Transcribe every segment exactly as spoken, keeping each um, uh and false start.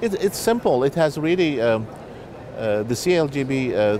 It, it's simple. It has really, um, uh, the C A L G B uh,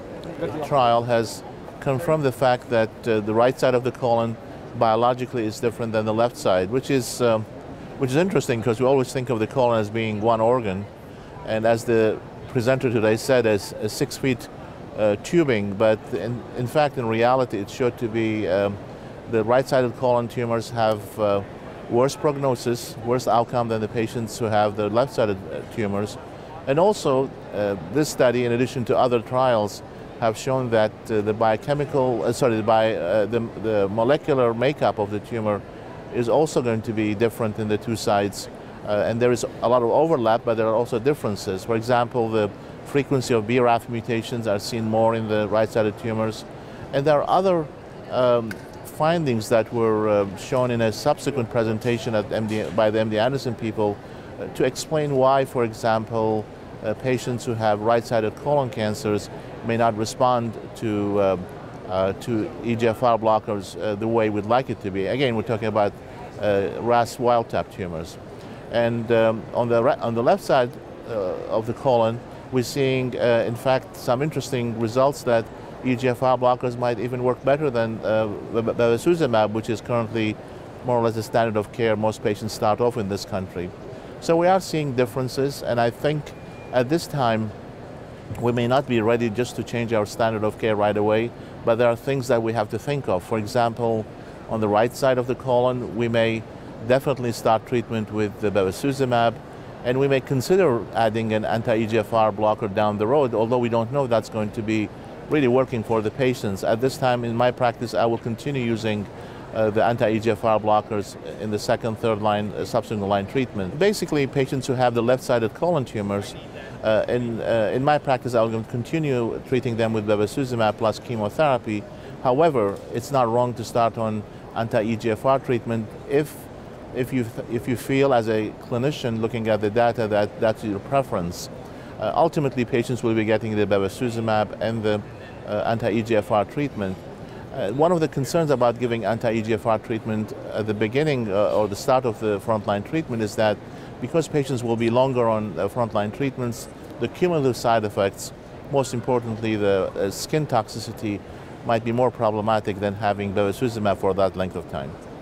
trial has confirmed the fact that uh, the right side of the colon biologically is different than the left side, which is, um, which is interesting because we always think of the colon as being one organ. And as the presenter today said, as a six feet uh, tubing, but in, in fact, in reality, it showed to be um, the right-sided colon tumors have uh, worse prognosis, worse outcome than the patients who have the left-sided uh, tumors. And also, uh, this study, in addition to other trials, have shown that uh, the biochemical, uh, sorry, the, bio, uh, the, the molecular makeup of the tumor is also going to be different in the two sides. Uh, and there is a lot of overlap, but there are also differences. For example, the frequency of B R A F mutations are seen more in the right-sided tumors. And there are other um, findings that were uh, shown in a subsequent presentation at M D, by the M D Anderson people uh, to explain why, for example, uh, patients who have right-sided colon cancers may not respond to, uh, uh, to E G F R blockers uh, the way we'd like it to be. Again, we're talking about uh, R A S wild-type tumors. And um, on, the on the left side uh, of the colon, we're seeing, uh, in fact, some interesting results that E G F R blockers might even work better than uh, bevacizumab, which is currently more or less the standard of care most patients start off in this country. So we are seeing differences, and I think at this time, we may not be ready just to change our standard of care right away, but there are things that we have to think of. For example, on the right side of the colon, we may definitely start treatment with the bevacizumab, and we may consider adding an anti-E G F R blocker down the road, although we don't know if that's going to be really working for the patients. At this time in my practice, I will continue using uh, the anti-E G F R blockers in the second, third line, uh, subsequent line treatment. Basically, patients who have the left-sided colon tumors, uh, in, uh, in my practice, I will continue treating them with bevacizumab plus chemotherapy. However, it's not wrong to start on anti-E G F R treatment if If you, if you feel as a clinician looking at the data that that's your preference. Uh, ultimately, patients will be getting the bevacizumab and the uh, anti-E G F R treatment. Uh, one of the concerns about giving anti-E G F R treatment at the beginning uh, or the start of the frontline treatment is that because patients will be longer on uh, frontline treatments, the cumulative side effects, most importantly the uh, skin toxicity, might be more problematic than having bevacizumab for that length of time.